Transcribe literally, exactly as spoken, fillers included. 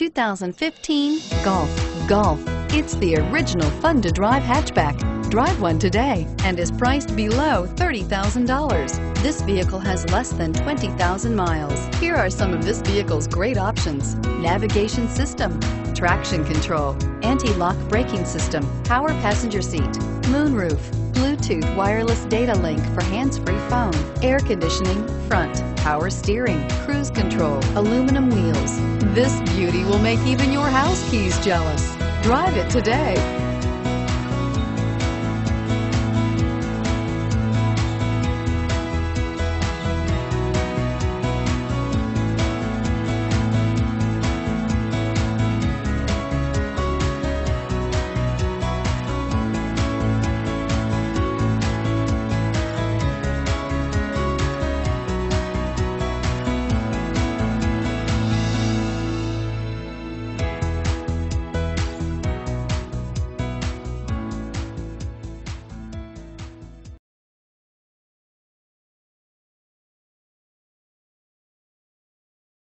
two thousand fifteen Golf. Golf, it's the original fun-to-drive hatchback. Drive one today and is priced below thirty thousand dollars. This vehicle has less than twenty thousand miles. Here are some of this vehicle's great options: navigation system, traction control, anti-lock braking system, power passenger seat, moonroof, Bluetooth wireless data link for hands-free phone, air conditioning, front, power steering, cruise control, aluminum wheels. This beauty will make even your house keys jealous. Drive it today.